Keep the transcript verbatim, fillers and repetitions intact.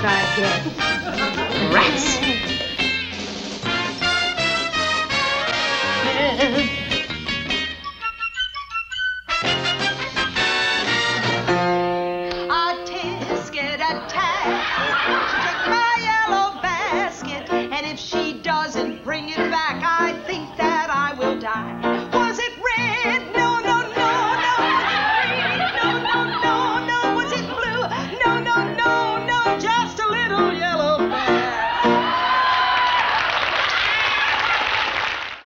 I guess. Rats! A tisket, a tasket. She took my yellow basket, and if she doesn't bring it back, I think that I will die.